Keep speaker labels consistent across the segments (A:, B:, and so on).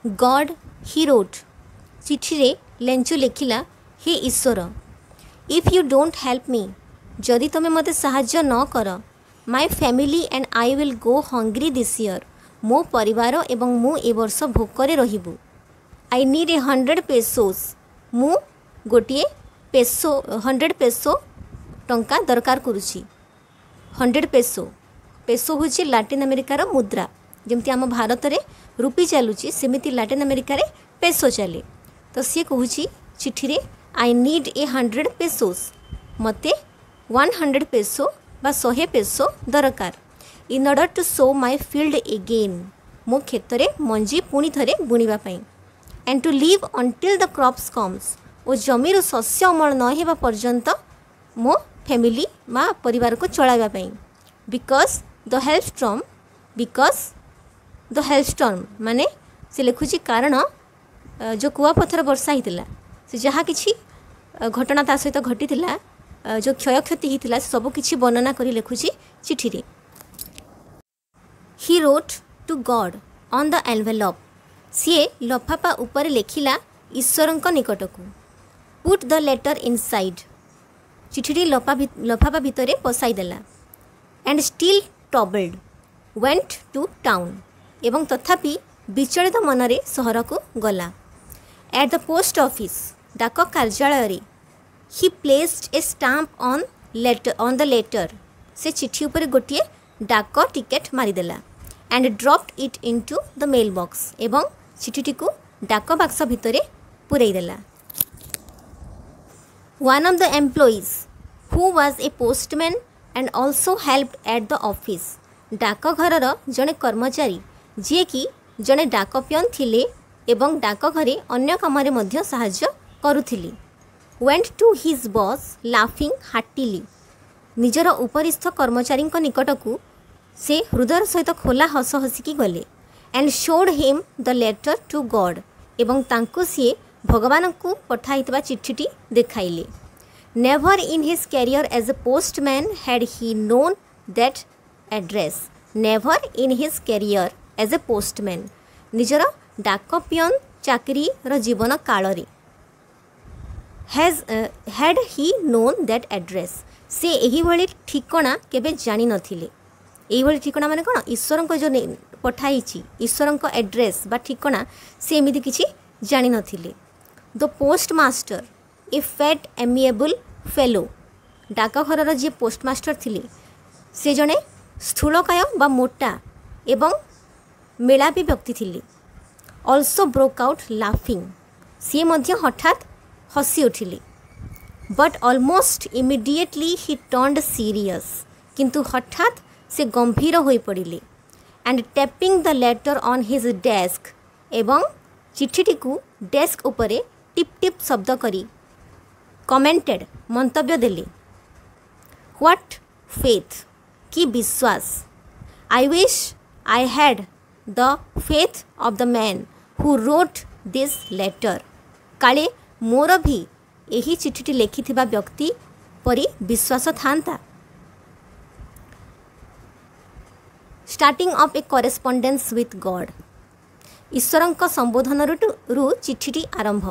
A: God ही wrote चिठी रे Lencho लिखिला हे ईश्वर if you don't help me जदि तुम मते साहाय्य न कर my family and I will go hungry this year मो परिवार एवं मु ए वर्ष भोकरे रहिबु आई नीड 100 पेसोस मु गोटे पेसो 100 पेसो टंका दरकार करुछि 100 पेसो पेसो होछि लैटिन अमेरिकार मुद्रा जमती आम भारत रे रुपी चलुची सेमिति लैटिन अमेरिका रे पेसो चले तो सी कहूँ चिठी रे आई नीड 100 पेसोस मते 100 पेसो बा 100 पेसो दरकार in order to sow my field again मो खेत रे मंजी पुणी थरे बुणीबा पई and to live until the crops comes ओ जमीर शस्य अमल न हेबा पर्यंत मो फैमिली मा परिवार को चलाइबा पई बिकॉज द हेल्पस्टॉर्म माने से लिखुची कारण जो कुआपथर वर्षा होता से जहाँ किसी घटना ता सहित घटी जो क्षयक्षति होता सबकि वर्णना कर लिखुची चिठी रे he wrote to God on the envelope सी लफाफा उपर लिखिला ईश्वर निकट को पुट द लेटर इनसाइड चिठी लफाफा भितर पसाईदेला and still troubled went to town एवं तथापि विचलित मनरे सहर को गला एट द पोस्ट ऑफिस डाक कार्यालय he placed a stamp on the letter से चिठी उपर गोटे डाक टिकेट मारिदेला and dropped it into the mail box एवं चिठीटी को डाक बाक्स भितर पुरईदेला one of the employees who was a postman and also helped at the office डाकघर जड़े कर्मचारी जी कि जड़े डाक पियन थिले एवं डाकघरे अन्य कामरे मध्य साहाय्य करुथिली went to his boss laughing heartily निजर उपरिस्थ कर्मचारी निकट को से हृदय सहित खोला हस हसिकी गले and showed him the letter to God एवं तांको सी भगवान को पठाइतबा चिठीटी देखाइले never in his career as a postman had he known that address never in his career as a postman निजर डाक पियन चाकरी जीवन काल had he known that address से यही भली ठिकना केबे जानी नथिले यही भली ठिकना माने कोन ईश्वर को जो पठाई ईश्वर को एड्रेस बा ठिकना से एमिति किछि जानी नथिले the postmaster a fat amiable fellow डाकघर जी पोस्टमास्टर थिले से जने स्थूलकाय बा मोटा एवं मेलापी व्यक्ति थिले ऑल्सो ब्रोक आउट लाफिंग सी मध्य हठात हसी उठिले but almost immediately he turned serious किंतु हठात से गंभीर हो पड़िले and tapping the letter on his desk एवं चिठीटी को डेस्क उपरे टिप टिप शब्द करी कमेंटेड मंतव्य देले व्हाट फेथ की विश्वास I wish I had the faith of the man who wrote this letter काले मोर भी यही चिठीटी लिखिथिबा व्यक्ति परी विश्वास थांता starting off a correspondence with God ईश्वर संबोधन रु चिठीटी आरंभ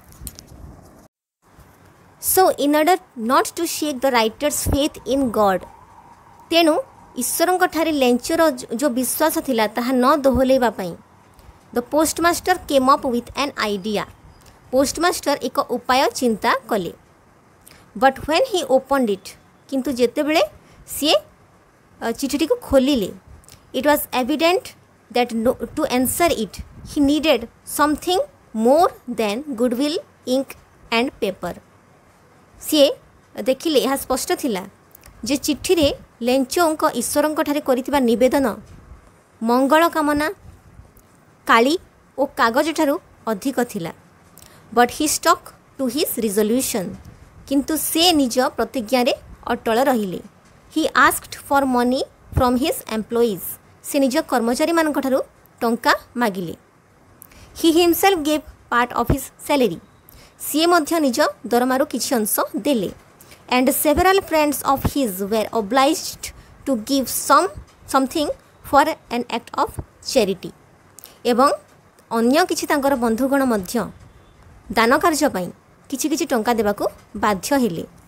A: so in order not to shake the writer's faith in God तेणु ईश्वर ठारे लेंचर जो विश्वास थिला ताहा न दोहलेबा पई the postmaster came up with an idea postmaster एक उपाय चिंता कले but when he opened it किंतु जेतेबेले सी चिठीटी को खोलिले it was evident that to answer it he needed something more than goodwill ink and paper सी देखिले यह स्पष्ट थिला जे चिठी रे लेंचो ईश्वर ठारे करिथिबा निवेदन मंगल कामना काली और कागज ठारू अधिक थिला but he stuck to his resolution किंतु से निज प्रतिज्ञा रे अटल रहिले he asked for money from his employees से निज कर्मचारी मानक ठारू टंका मागिले he himself gave part of his salary सी मध्य निज दरमारू किछि अंश देले and several friends of his were obliged to give something for an act of charity एवं अन्य किछि तांकर बंधुगण मध्य दान कार्य पई किछि किछि टंका देबाकू बाध्य हेले।